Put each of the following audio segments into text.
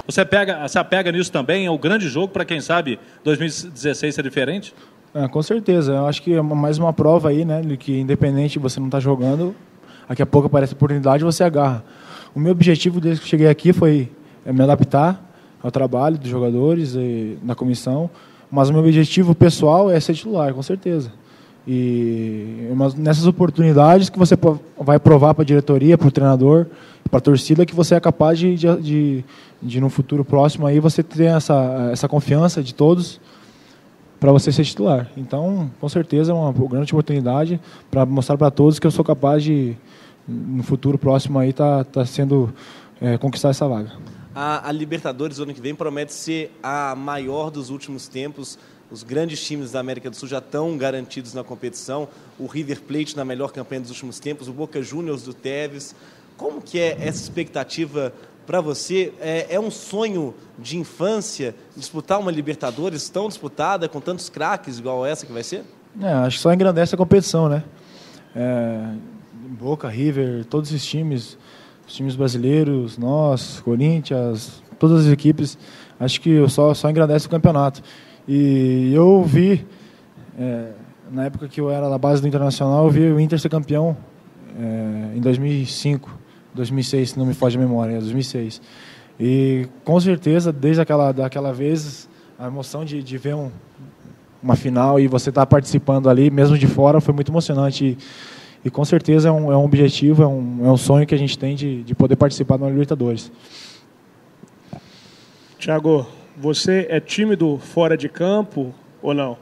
Você apega nisso também? É um grande jogo para quem sabe 2016 ser diferente? Com certeza. Eu acho que é mais uma prova aí, né, de que independente você não está jogando, daqui a pouco aparece a oportunidade e você agarra. O meu objetivo desde que cheguei aqui foi me adaptar ao trabalho dos jogadores e da comissão, mas o meu objetivo pessoal é ser titular, com certeza. E nessas oportunidades que você vai provar para a diretoria, para o treinador, para a torcida, que você é capaz de no futuro próximo aí você ter essa confiança de todos para você ser titular. Então, com certeza é uma grande oportunidade para mostrar para todos que eu sou capaz de, no futuro próximo aí, tá sendo conquistar essa vaga. A Libertadores, ano que vem, promete ser a maior dos últimos tempos. Os grandes times da América do Sul já estão garantidos na competição. O River Plate na melhor campanha dos últimos tempos, o Boca Juniors do Tevez. Como que é essa expectativa para você? É um sonho de infância disputar uma Libertadores tão disputada, com tantos craques igual essa que vai ser? Acho que só engrandece a competição, né? Boca, River, todos esses times, os times brasileiros, nós, Corinthians, todas as equipes, acho que só engrandece o campeonato. E eu vi, na época que eu era da base do Internacional, eu vi o Inter ser campeão em 2006, se não me foge a memória, 2006. E com certeza, desde daquela vez, a emoção de ver uma final e você estar participando ali, mesmo de fora, foi muito emocionante. E com certeza é um objetivo, é um sonho que a gente tem de poder participar da Libertadores. Thiago, você é tímido fora de campo ou não?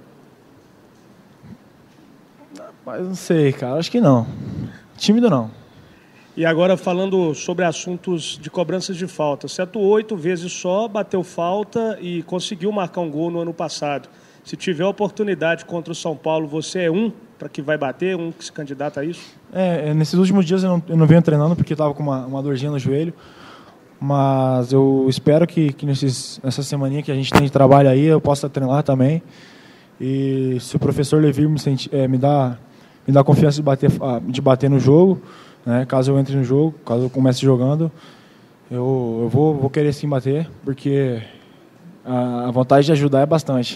Mas não sei, cara. Acho que não. Tímido não. E agora falando sobre assuntos de cobranças de falta. Você atuou 8 vezes só, bateu falta e conseguiu marcar um gol no ano passado. Se tiver oportunidade contra o São Paulo, você é para que vai bater, que se candidata a isso? Nesses últimos dias eu não venho treinando porque estava com uma dorzinha no joelho. Mas eu espero que nessa semaninha que a gente tem de trabalho aí, eu possa treinar também. E se o professor Levir me dá confiança de bater no jogo, né, caso eu entre no jogo, caso eu comece jogando, eu vou querer sim bater, porque a vontade de ajudar é bastante.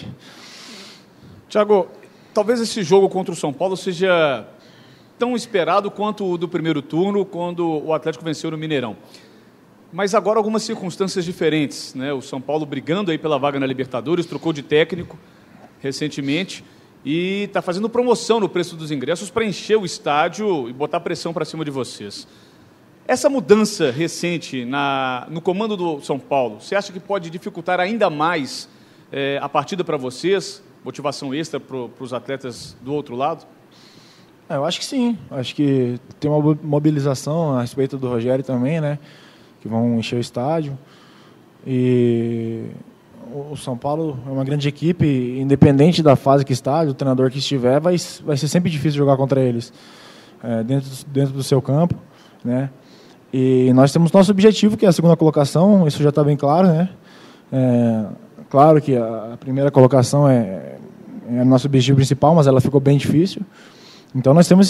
Thiago, talvez esse jogo contra o São Paulo seja tão esperado quanto o do primeiro turno, quando o Atlético venceu no Mineirão. Mas agora algumas circunstâncias diferentes, né? O São Paulo brigando aí pela vaga na Libertadores, trocou de técnico recentemente e está fazendo promoção no preço dos ingressos para encher o estádio e botar pressão para cima de vocês. Essa mudança recente no comando do São Paulo, você acha que pode dificultar ainda mais a partida para vocês? Motivação extra para os atletas do outro lado? Eu acho que sim. Acho que tem uma mobilização a respeito do Rogério também, né? Que vão encher o estádio. E o São Paulo é uma grande equipe, independente da fase que está, do treinador que estiver, vai ser sempre difícil jogar contra eles, dentro do seu campo, né? E nós temos nosso objetivo, que é a segunda colocação, isso já está bem claro, né? Claro que a primeira colocação é o nosso objetivo principal, mas ela ficou bem difícil. Então nós temos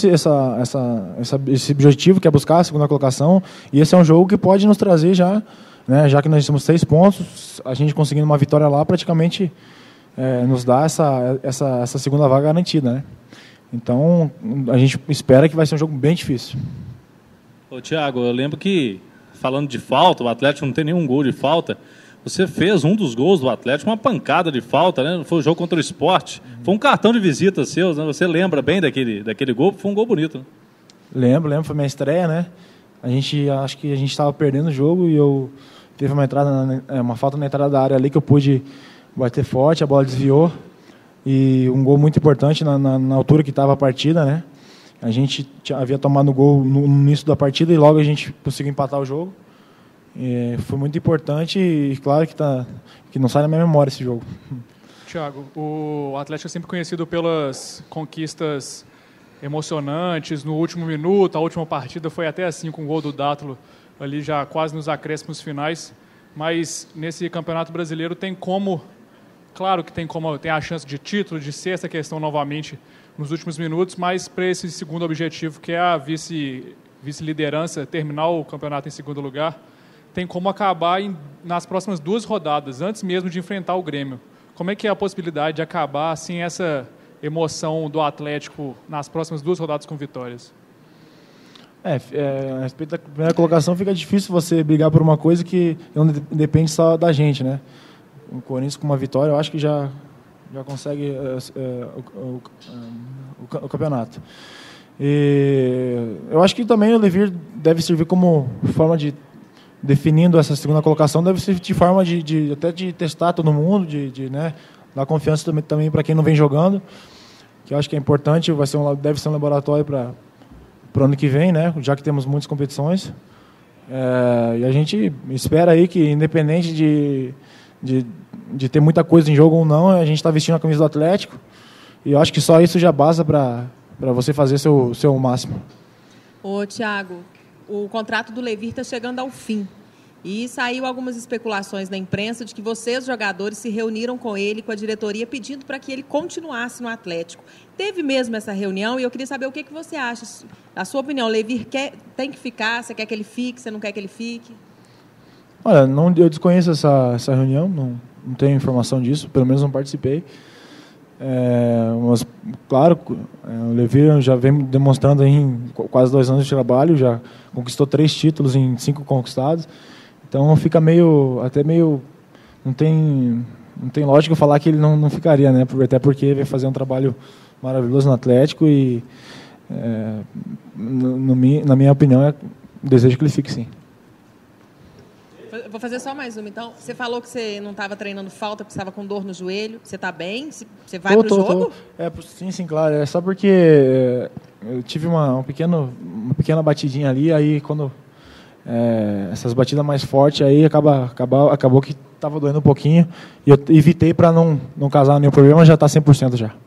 esse objetivo, que é buscar a segunda colocação, e esse é um jogo que pode nos trazer já, né, já que nós temos 6 pontos, a gente conseguindo uma vitória lá praticamente nos dá essa segunda vaga garantida, né? Então a gente espera que vai ser um jogo bem difícil. Ô, Thiago, eu lembro que, falando de falta, o Atlético não tem nenhum gol de falta. Você fez um dos gols do Atlético, uma pancada de falta, né? Foi o jogo contra o Sport. Foi um cartão de visita seu, né? Você lembra bem daquele gol? Foi um gol bonito, né? Lembro, foi minha estreia, né? Acho que a gente estava perdendo o jogo e teve uma falta na entrada da área ali que eu pude bater forte, a bola desviou. E um gol muito importante na altura que estava a partida, né? A gente havia tomado o gol no início da partida e logo a gente conseguiu empatar o jogo. Foi muito importante e claro que não sai da minha memória esse jogo. Thiago, o Atlético é sempre conhecido pelas conquistas emocionantes no último minuto. A última partida foi até assim com o gol do Dátulo, ali já quase nos acréscimos finais. Mas nesse Campeonato Brasileiro claro que tem a chance de título, de ser essa questão novamente nos últimos minutos, mas para esse segundo objetivo, que é a vice-liderança, terminar o campeonato em segundo lugar, tem como acabar nas próximas 2 rodadas, antes mesmo de enfrentar o Grêmio. Como é que é a possibilidade de acabar sem essa emoção do Atlético nas próximas 2 rodadas com vitórias? A respeito da primeira colocação, fica difícil você brigar por uma coisa que não depende só da gente, né? O Corinthians com uma vitória, eu acho que já consegue o campeonato. E eu acho que também o Levir deve servir como forma de, definindo essa segunda colocação, deve servir de forma até de testar todo mundo, né, dar confiança também para quem não vem jogando, que eu acho que é importante, deve ser um laboratório para o ano que vem, né, já que temos muitas competições. E a gente espera aí que, independente de ter muita coisa em jogo ou não, a gente está vestindo a camisa do Atlético, e eu acho que só isso já basta para você fazer seu máximo. Ô, Thiago, o contrato do Levir está chegando ao fim. E saiu algumas especulações na imprensa de que vocês, jogadores, se reuniram com ele, com a diretoria, pedindo para que ele continuasse no Atlético. Teve mesmo essa reunião e eu queria saber o que você acha. Na sua opinião, o Levir tem que ficar? Você quer que ele fique? Você não quer que ele fique? Olha, eu desconheço essa reunião, não tenho informação disso, pelo menos não participei. Mas, claro, o Levir já vem demonstrando aí em quase 2 anos de trabalho, já conquistou 3 títulos em 5 conquistados. Então fica até meio não tem lógica falar que ele não ficaria, né? Até porque vai fazer um trabalho maravilhoso no Atlético e na minha opinião desejo que ele fique, sim. Vou fazer só mais uma, então. Você falou que você não estava treinando falta porque estava com dor no joelho. Você está bem? Você vai para o jogo? Sim, claro. É só porque eu tive uma pequena batidinha ali, aí quando essas batidas mais fortes, aí acabou que estava doendo um pouquinho, e eu evitei para não causar nenhum problema, já está 100% já.